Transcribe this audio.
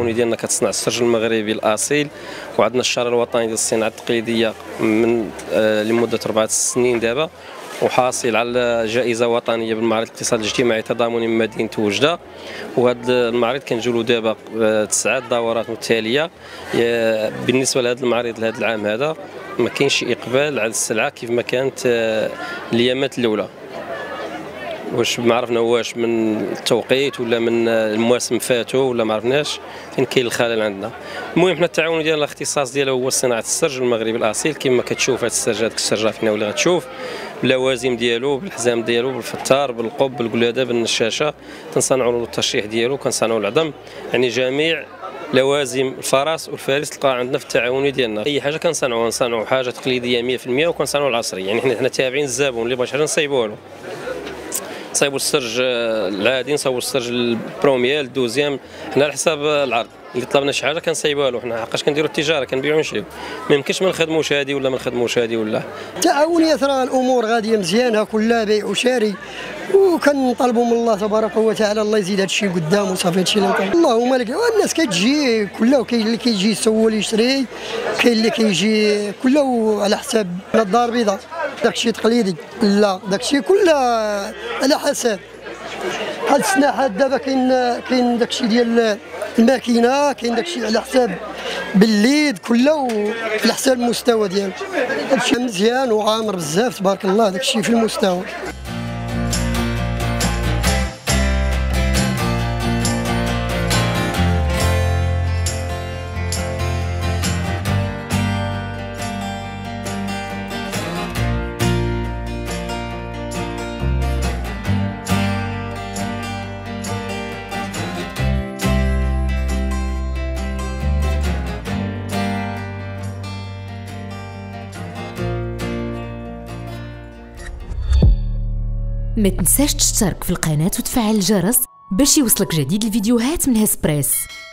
التعاوني ديالنا كتصنع السرج المغربي الاصيل، وعندنا الشهر الوطني ديال الصناعه التقليديه من لمده 4 سنين دابا، وحاصل على جائزه وطنيه بالمعرض الاقتصادي الاجتماعي التضامني من مدينه وجده. وهذا المعرض كنجيو له دابا 9 دورات متتاليه. بالنسبه لهذا المعرض لهذا العام هذا ما كاينش اقبال على السلعه كيف ما كانت الايامات الاولى. واش ما عرفنا واش من التوقيت ولا من المواسم فاتوا ولا ما عرفناش فين كاين الخلل عندنا. المهم حنا التعاون ديالنا الاختصاص ديالو هو صناعه السرج المغربي الاصيل. كما كتشوف هذا السرج، هذيك السرجه فينا ولا غتشوف باللوازم ديالو، بالحزام ديالو، بالفتار، بالقب، بالقلاده، بالنشاشه، تنصنعوا له الترشيح ديالو، كنصنعوا العظم، يعني جميع لوازم الفرس والفارس تلقاها عندنا في التعاوني ديالنا. اي حاجه كنصنعوا حاجه تقليديه 100% وكنصنعوا العصري. يعني حنا تابعين الزبون اللي بغى شي حاجه نصايبوها له. نصايبوا السرج العادي، نصايبوا السرج البروميير الدوزيام، حنا على حساب العرض. اللي طلبنا شي حاجه كنصايبوها له. حنا حقاش كنديروا التجاره، كنبيعوا ونشريو، ما يمكنش ما نخدموش هادي ولا ما نخدموش هادي ولا. التعاونيه راه الامور غاديه مزيانه، كلها بيع وشاري، وكنطالبوا من الله تبارك وتعالى الله يزيد هذا الشيء قدام وصافي هذا الشيء اللي كان. اللهم لك، الناس كتجي كلها، كاين اللي كيجي يسول يشري، كاين اللي كيجي كله على حساب الدار البيضاء. داكشي تقليدي لا، داكشي كله على حساب. بحال السناحات دابا كاين داكشي ديال الماكينه، كاين داكشي على حساب بالليد كله على حساب المستوى ديالو. هادشي مزيان وعامر بزاف تبارك الله، داكشي في المستوى. ما تنساش تشترك في القناة وتفعل الجرس باش يوصلك جديد الفيديوهات من هسبريس.